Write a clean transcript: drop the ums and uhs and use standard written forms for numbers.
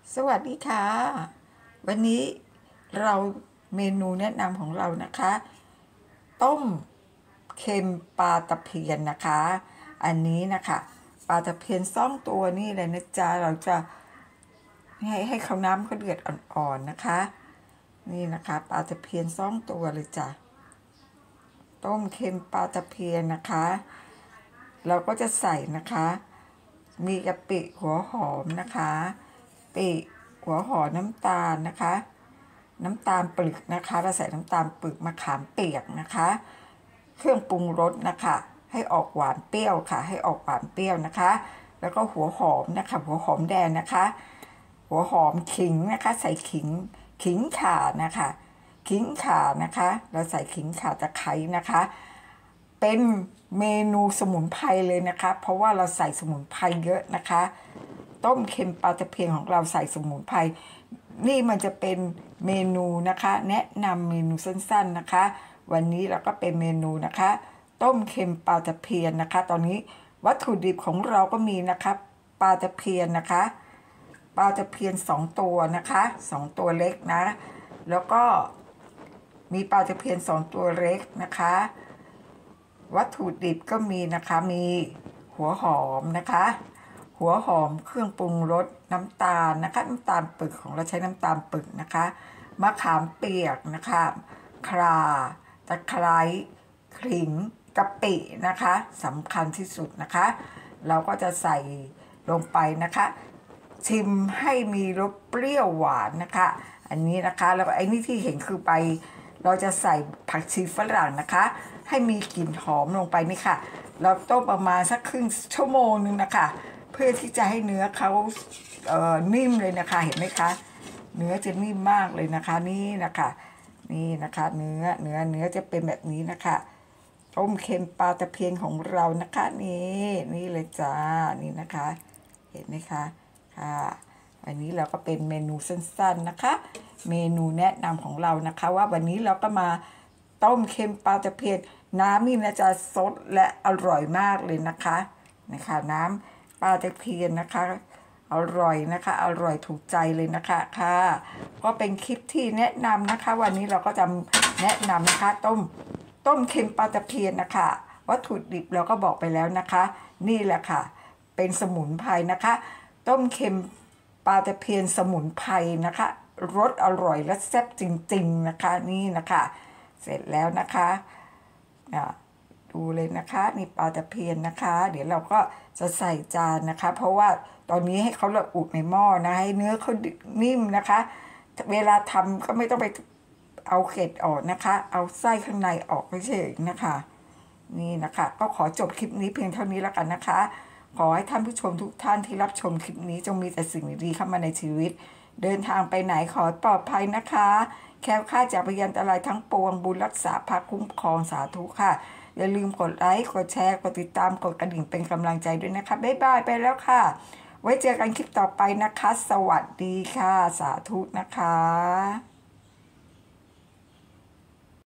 สวัสดีค่ะวันนี้เราเมนูแนะนำของเรานะคะต้มเค็มปลาตะเพียนนะคะอันนี้นะคะปลาตะเพียน2 ตัวนี่เลยนะจ๊ะเราจะให้เขาน้ำเขาเดือดอ่อนๆนะคะนี่นะคะปลาตะเพียน2 ตัวเลยจ้ะต้มเค็มปลาตะเพียนนะคะเราก็จะใส่นะคะมีกะปิหัวหอมนะคะปิหัวหอมน้ำตาลนะคะน้ำตาลปึกนะคะเราใส่น้ำตาลปึกมะขามเปียกนะคะเครื่องปรุงรสนะคะให้ออกหวานเปรี้ยวค่ะให้ออกหวานเปรี้ยวนะคะแล้วก็หัวหอมนะคะหัวหอมแดงนะคะหัวหอมขิงนะคะใส่ขิงข่านะคะขิงข่านะคะเราใส่ขิงข่าตะไคร้นะคะเป็นเมนูสมุนไพรเลยนะคะเพราะว่าเราใส่สมุนไพรเยอะนะคะต้มเค็มปลาตะเพียนของเราใส่สมุนไพรนี่มันจะเป็นเมนูนะคะแนะนำเมนูสั้นๆนะคะวันนี้เราก็เป็นเมนูนะคะต้มเค็มปลาตะเพียนนะคะตอนนี้วัตถุดิบของเราก็มีนะคะปลาตะเพียนนะคะปลาตะเพียน2 ตัวนะคะ2 ตัวเล็กนะแล้วก็มีปลาตะเพียน2 ตัวเล็กนะคะวัตถุดิบก็มีนะคะมีหัวหอมนะคะหัวหอมเครื่องปรุงรสน้ำตาลนะคะน้ำตาลปึกของเราใช้น้ำตาลปึกนะคะมะขามเปียกนะคะข่าตะไคร้ขิงกะปินะคะสำคัญที่สุดนะคะเราก็จะใส่ลงไปนะคะชิมให้มีรสเปรี้ยวหวานนะคะอันนี้นะคะแล้วไอ้นี่ที่เห็นคือใบเราจะใส่ผักชีฝรั่งนะคะให้มีกลิ่นหอมลงไปนี่ค่ะเราต้มประมาณสักครึ่งชั่วโมงนึงนะคะเพื่อที่จะให้เนื้อเขานิ่มเลยนะคะเห็นไหมคะเนื้อจะนิ่มมากเลยนะคะนี่นะคะนี่นะคะเนื้อจะเป็นแบบนี้นะคะต้มเค็มปลาตะเพียนของเรานะคะนี่เลยจ้านี่นะคะเห็นไหมคะค่ะอันนี้เราก็เป็นเมนูสั้นๆนะคะเมนูแนะนำของเรานะคะว่าวันนี้เราก็มาต้มเค็มปลาตะเพียนน้ำนี่นะจะสดและอร่อยมากเลยนะคะน้ำปลาตะเพียนนะคะอร่อยนะคะอร่อยถูกใจเลยนะคะค่ะก็เป็นคลิปที่แนะนำนะคะวันนี้เราก็จะแนะนำนะคะต้มเค็มปลาตะเพียนนะคะวัตถุดิบเราก็บอกไปแล้วนะคะนี่แหละค่ะเป็นสมุนไพรนะคะต้มเค็มปลาตะเพียนสมุนไพรนะคะรสอร่อยและแซ่บจริงๆนะคะนี่นะคะเสร็จแล้วนะคะดูเลยนะคะนี่ปลาตะเพียนนะคะเดี๋ยวเราก็จะใส่จานนะคะเพราะว่าตอนนี้ให้เขาละอุในหม้อนะให้เนื้อเขานิ่มนะคะเวลาทำก็ไม่ต้องไปเอาเกล็ดออกนะคะเอาไส้ข้างในออกเฉยๆนะคะนี่นะคะก็ขอจบคลิปนี้เพียงเท่านี้แล้วกันนะคะขอให้ท่านผู้ชมทุกท่านที่รับชมคลิปนี้จงมีแต่สิ่งดีๆเข้ามาในชีวิตเดินทางไปไหนขอปลอดภัยนะคะแคล้วคลาดจากพยันตรายทั้งปวงบุญรักษาพาคุ้มครองสาธุค่ะอย่าลืมกดไลค์กดแชร์กดติดตามกดกระดิ่งเป็นกำลังใจด้วยนะคะบ๊ายบายไปแล้วค่ะไว้เจอกันคลิปต่อไปนะคะสวัสดีค่ะสาธุนะคะ